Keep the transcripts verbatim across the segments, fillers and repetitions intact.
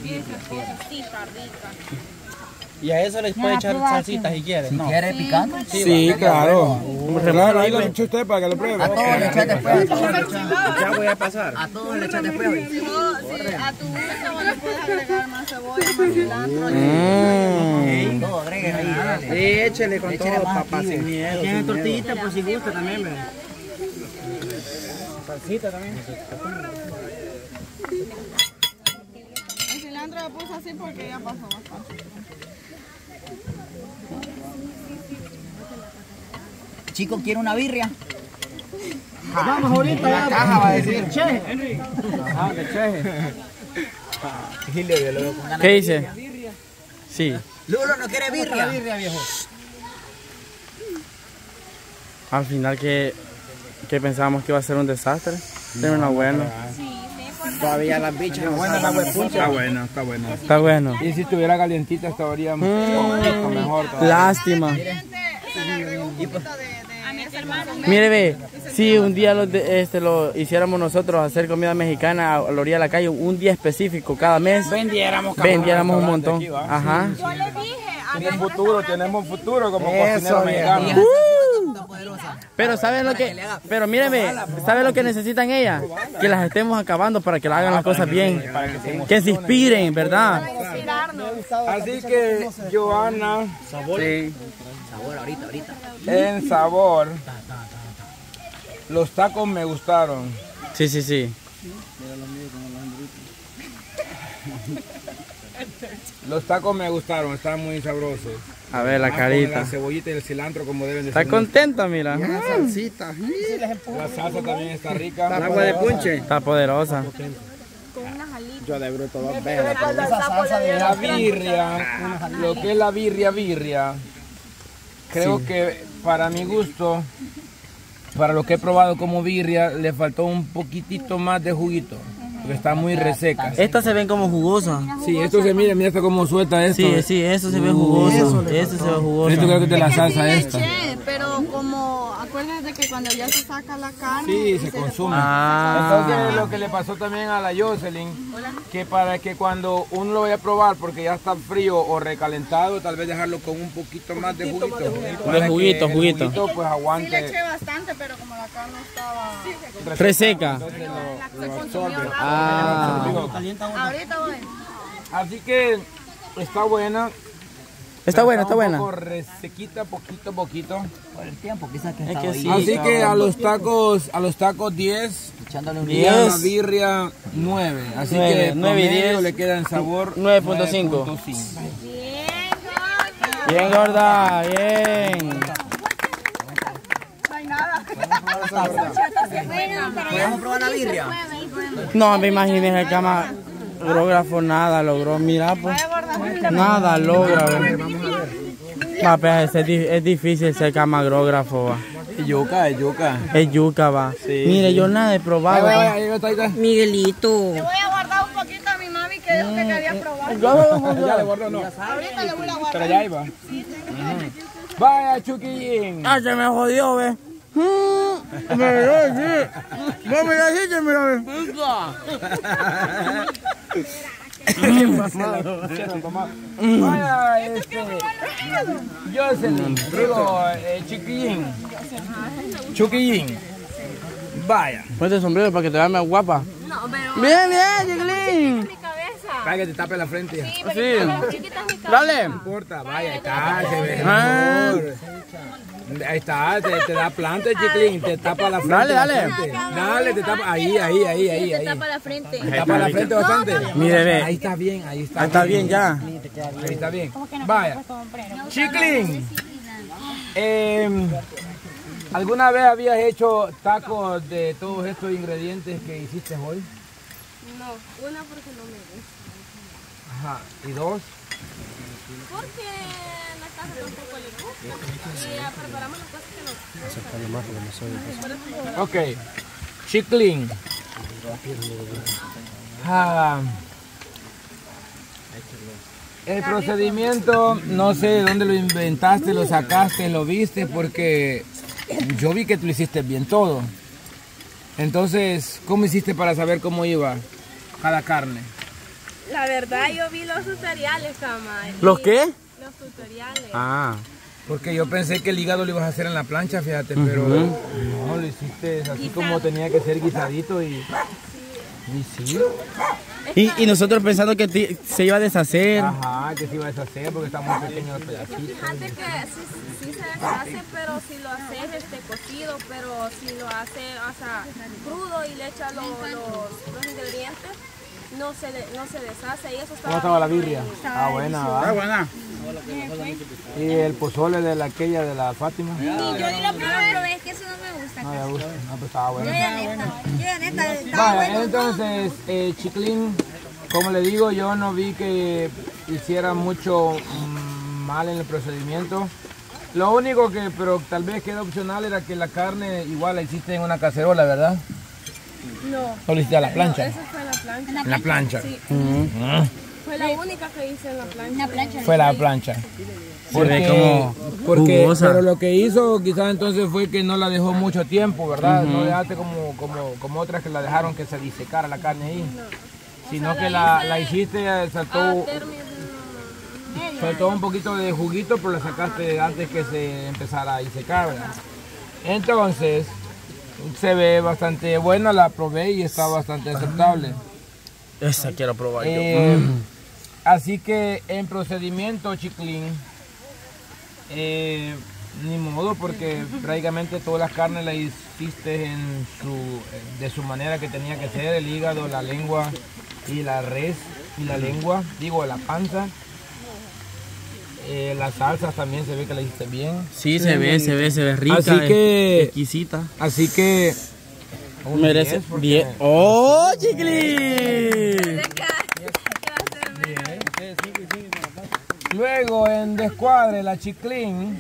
Y a eso les puede echar salsita si quiere. Si ¿no? quiere picante. Sí, sí claro. Claro, ahí lo echa usted para que lo pruebe. A todos le echan después. Ya voy a pasar. A todos le echan después. Sí, a tu gusto le puedes agregar más cebolla, más cilantro. Mm. Todo, agreguen ahí. Sí, échele con todo, papá, sin miedo. Tiene tortillita, pues si gusta también, ¿verdad? Salsita también. El cilantro lo puse así porque ya pasó bastante. Chico, ¿quiere una birria? Vamos ahorita. La caja va a decir. Che, Henry. Ajá, de cheje. ¿Qué dice? Sí. Lulo no quiere birria. birria, viejo. Al final que, que pensábamos que iba a ser un desastre. Terminó bueno. Todavía las bichas no buenas, la huepucha. Está bueno, está bueno. Está bueno. Y si estuviera calientita estaría un poquito mejor. Lástima. Mire, ve, si un día lo, de, este, lo hiciéramos nosotros hacer comida mexicana a la orilla de la calle, un día específico cada mes, vendiéramos, vendiéramos un montón. Aquí, ajá. Yo le dije a Tiene futuro, tenemos futuro como Eso, cocinero mexicano. Pero ¿saben lo que? Pero míreme, ¿saben lo que necesitan ellas? Que las estemos acabando para que las hagan las cosas bien. Que se inspiren, ¿verdad? Así que, Johanna, Sí. Sabor, ahorita, ahorita. en sabor, los tacos me gustaron. Sí, sí, sí. Los tacos me gustaron, están muy sabrosos. A ver, la Más con carita. la cebollita y el cilantro como deben de Está ser. contenta, mira. la salsita. La salsa también está rica. El agua de punche. Está poderosa. Yo de bruto dos veces. La birria, lo que es la birria, birria, creo que para mi gusto, para lo que he probado como birria, le faltó un poquitito más de juguito, porque está muy reseca. Estas se ven como jugosas. Sí, esto se mira, mira esto cómo suelta esto. Sí, sí, eso se ve jugoso. Eso se ve jugoso. Esto creo que es de la salsa esta. Che, pero como acuérdate que cuando ya se saca la carne. Sí, se consume. Ah. Entonces lo que le pasó también a la Jocelyn, que para que cuando uno lo vaya a probar, porque ya está frío o recalentado, tal vez dejarlo con un poquito más de juguito. Para que juguito, el juguito. juguito pues Sí le aguante. eché bastante, pero como la carne estaba. Reseca. Entonces lo- lo Se consumió absorbe. rápido. Ah. Ahorita voy. Así que está buena. Está buena, está buena. Un poco resequita, poquito a poquito. Por el tiempo, quizás que Es estaba que ahí. sí. Así que a los tacos, a los tacos diez Echándole un y a la diez. birria nueve. Así Nueve, que nueve y promedio diez. le queda en sabor nueve punto cinco. nueve punto cinco. Bien, gorda, bien. No hay nada. ¿Podemos probar la birria? No me imaginé el camarógrafo nada logró. Mira, pues. Nada logra. Ver. Va, pues, es, di- es difícil ser camarógrafo. Va. Es yuca, es yuca. Es yuca, va. Mire, yo nada he probado. Ahí va, ahí va, ahí está. Miguelito. Le voy a guardar un poquito a mi mami que dijo que quería probar. Ya le guardo, no. Ahorita le voy a guardar. Pero ya iba. Vaya, Chuquillín. Ah, se me jodió, ve. Mm, me dio así. Vos me dijiste, mira, ve. Vaya, este. Jocelyn, digo, eh, Chiquillín. Chuquillín. Vaya. Ponte el sombrero para que te veas más guapa. No, pero. Bien, bien, Chiquilín. Mi cabeza. Para que te tape la frente. Sí, Sí. pero chiquita es mi cabeza. Dale. No importa, vaya, ahí está, se ve Ah. mejor. Ahí está, te, te da planta, Chiquilín, te tapa la frente. Dale, dale. bastante. Dale, te tapa, ahí, ahí, ahí, ahí, Te ahí. tapa la frente. Te tapa la frente bastante. Mire, ve. Ahí está bien, ahí está. Ahí está bien ya. Ahí está bien. Vaya. Chiquilín, eh, ¿alguna vez habías hecho tacos de todos estos ingredientes que hiciste hoy? No, una porque no me gusta. Ajá. ¿Y dos? Porque la casa tampoco le gusta. Y ya preparamos las cosas que nos Ok. Chiquilín. Ah, el procedimiento, no sé de dónde lo inventaste, lo sacaste, lo viste, porque yo vi que tú lo hiciste bien todo. Entonces, ¿cómo hiciste para saber cómo iba cada carne? La verdad, yo vi los tutoriales, cama. ¿Los qué? Los tutoriales. Ah. Porque yo pensé que el hígado lo ibas a hacer en la plancha, fíjate, pero Ujú. no, lo hiciste así como tenía que ser guisadito y... Y sí. Y, y nosotros pensando que ti- se iba a deshacer. Ajá, que se iba a deshacer porque está muy pequeño el pedacito. Fíjate que sí, sí se deshace, pero si lo haces este cocido, pero si lo haces, o sea, crudo y le echas los, los, los ingredientes, no se, de- no se deshace y eso está. ¿Cómo estaba la birria? Ah, buena, Está ¿va? buena. Y el pozole de la aquella de la Fátima. Yo ni lo probé, es que eso no me gusta. No le gusta, no, pues estaba bueno. Yo ya neta, yo ya neta, estaba Vaya, bueno. entonces, eh, Chiclín, como le digo, yo no vi que hiciera mucho mm, mal en el procedimiento. Lo único que, pero tal vez queda opcional, era que la carne igual la hiciste en una cacerola, ¿verdad? No. ¿O lo hiciste a la plancha? Eso fue en la plancha. En la plancha. Sí, Ujú. Ah, fue la única que hice en la plancha. Una plancha. fue la plancha. Se ve como porque, jugosa. pero lo que hizo quizás entonces fue que no la dejó mucho tiempo, ¿verdad? No dejaste como, como, como otras que la dejaron que se disecara la carne ahí. Sino sea, que la la, hice la hiciste, A saltó, término. soltó un poquito de juguito, pero la sacaste antes que se empezara a disecar, ¿verdad? Entonces, se ve bastante buena, la probé y está bastante aceptable. Esa quiero probar yo. Eh, Mm. Así que en procedimiento, Chiclín, eh, ni modo, porque prácticamente todas las carnes las hiciste en su, de su manera que tenía que ser, el hígado, la lengua y la res y la lengua, digo la panza. Eh, las salsas también se ve que la hiciste bien. Sí, se ve, se ve, se ve rica. Así que- Exquisita. Así que un Merece diez, porque- bien. ¡Oh, Chiclín! Luego en descuadre la Chiclín.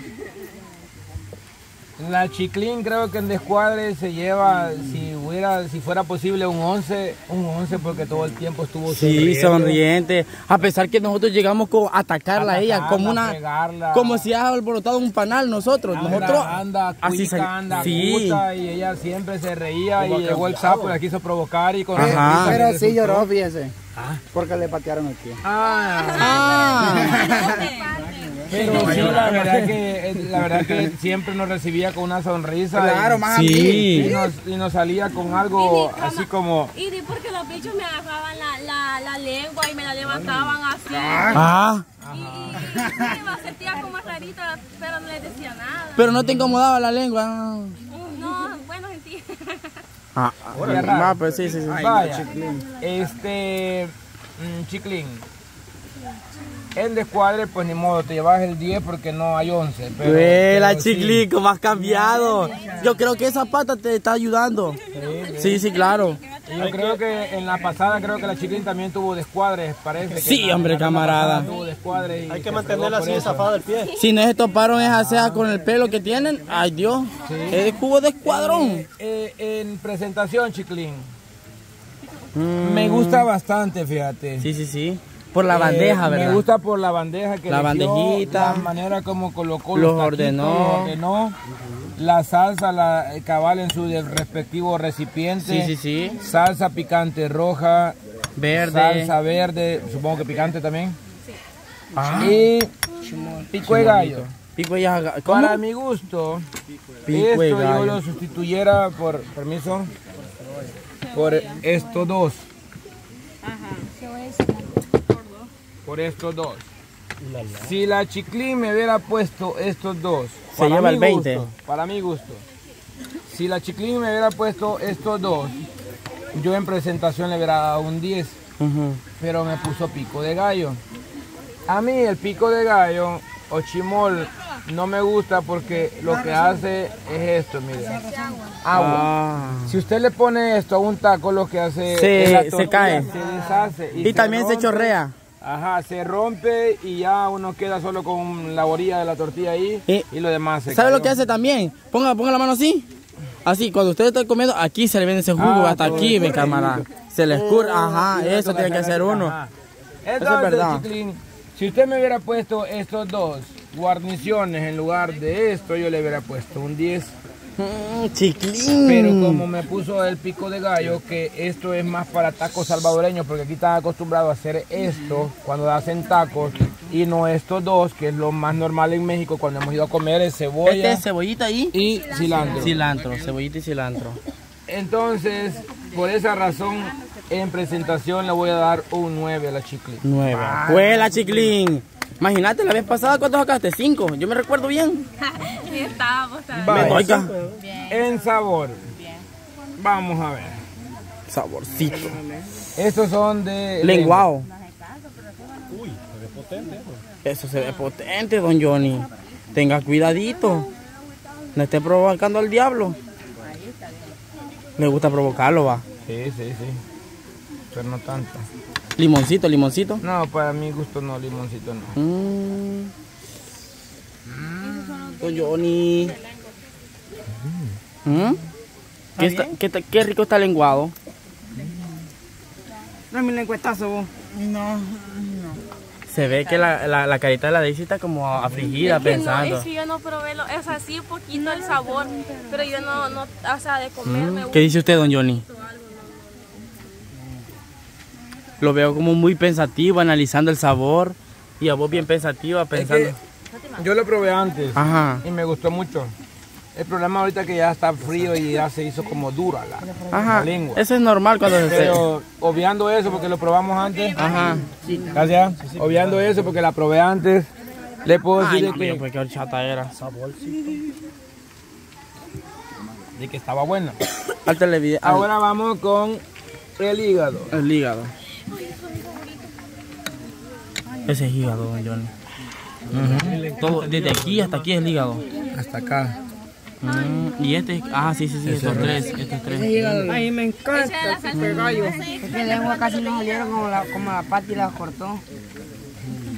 La Chiclín creo que en descuadre se lleva, si hubiera, si fuera posible, un once, un once porque todo el tiempo estuvo Sí, sonriendo. sonriente. A pesar que nosotros llegamos co- a atacarla a ella, como Atacarla, una, pegarla. como si ha alborotado un panal nosotros. Anda, Nosotros anda, así cuica, se- anda, sí. cuta, y ella siempre se reía y llegó el sapo y la quiso provocar y con Ajá. sonrisa Pero le sí resultó. lloró, fíjese. Porque le patearon el pie. Ah, Ah, pero sí, la verdad que eh, la verdad que siempre nos recibía con una sonrisa. Claro, y, más sí. y nos, y nos salía con algo así como Y di porque los bichos me agarraban la, la, la lengua y me la levantaban así. ah. Y, y, y, y me sentía como rarita, pero no les decía nada. Pero no te incomodaba la lengua. No, bueno, sentí. Ah, Qué raro. va, pues sí, sí, sí. vaya, este mm, Chiclín. En descuadre, pues ni modo, te llevas el diez porque no hay once. Pero, Ve la pero sí. Chiclín, cómo has cambiado. Yo creo que esa pata te está ayudando. Sí, sí, claro. Y yo creo que en la pasada, creo que la Chiclín también tuvo descuadres, parece. que Sí, en la- hombre, en la camarada. pasada tuvo descuadres y Hay que se mantenerla fregó por así eso. zafada del pie. Si no se toparon esa ceja con el pelo que tienen, ay Dios, es cubo de escuadrón. Eh, en presentación, Chiclín, Mm. me gusta bastante, fíjate. Sí, sí, sí. Por la Eh, bandeja, ¿verdad? Me gusta por la bandeja que La eligió, bandejita. la manera como colocó Los los taquitos, ordenó. los ordenó, la salsa la eh, cabal en su de- respectivo recipiente. Sí, sí, sí. Salsa picante roja, Verde. salsa verde, supongo que picante también. Ah. Y pico de gallo. Pico de gallo. ¿Cómo? Para mi gusto, Pico de esto yo gallo. lo sustituyera por, permiso, por estos dos. Por estos dos. Si la Chiclín me hubiera puesto estos dos, Se para lleva mi el veinte. gusto, para mi gusto. Si la Chiclín me hubiera puesto estos dos, yo en presentación le hubiera dado un diez, Ujú. pero me puso pico de gallo. A mí el pico de gallo o chimol no me gusta porque lo que hace es esto, mire. Agua. Ah. Si usted le pone esto a un taco, lo que hace Se- es la se tortilla, cae. se deshace. Y también se rompe. chorrea. Ajá, se rompe y ya uno queda solo con la orilla de la tortilla ahí Y- y, lo demás se ¿Sabe cayó. lo que hace también? Ponga, ponga la mano así. Así, cuando usted está comiendo, aquí se le viene ese jugo Ah, hasta todo aquí, mi escurre. camarada. Se le escurre, ajá, Y eso toca tiene que hacer uno. ajá. es Entonces, verdad. Chiclín, si usted me hubiera puesto estos dos guarniciones en lugar de esto, yo le hubiera puesto un diez. Mm, chiclín. Pero como me puso el pico de gallo, que esto es más para tacos salvadoreños, porque aquí están acostumbrados a hacer esto cuando hacen tacos, y no estos dos, que es lo más normal en México cuando hemos ido a comer, es cebolla Este es cebollita ahí. y cilantro. Cilantro, cebollita y cilantro. Entonces, por esa razón, en presentación le voy a dar un nueve a la chiclín. Nueva. ¡Huela, chiclín! Imagínate, la vez pasada, ¿cuántos sacaste? ¿Cinco? Yo me recuerdo bien. Sí, estábamos también. Vaya. Me oiga. En sabor, vamos a ver. Saborcito. Estos son de... Lenguado. Uy, se ve potente. Eso se ve potente, don Johnny. Tenga cuidadito. No esté provocando al diablo. Le gusta provocarlo, va. Sí, sí, sí. Pero no tanto. Limoncito, limoncito. No, para mi gusto no, limoncito no. Mm. Don Johnny. ¿Mm? ¿Qué, está- qué, ta- qué rico está el lenguado. No es mi lengüetazo, vos. Se ve que la, la, la carita de la Daisy está como afligida Es que no, pensando. es que yo no probé, lo, es así poquito el sabor, pero yo no, no o sea, de comer me Mm, ¿Qué dice usted, don Johnny? Lo veo como muy pensativo, analizando el sabor. Y a vos bien pensativa, pensando. Yo lo probé antes Ajá, y me gustó mucho. El problema ahorita es que ya está frío y ya se hizo como dura la, ajá. la lengua. Eso es normal cuando se... Pero obviando eso porque lo probamos antes. Ajá. Gracias. Obviando eso porque la probé antes. Le puedo Ay, decir no, de mira, que, pues qué horchata era. de que estaba buena. Al televidente. Ahora vamos con el hígado. El hígado. Ese es hígado, don Johnny. Ujú. Todo, desde aquí hasta aquí es el hígado. Hasta acá. Mm, y este, ah, sí, sí, sí, estos tres, estos tres. Ay, me encanta Esa es la el gallo. Es que la lengua casi no salieron como la, como la pata y la cortó.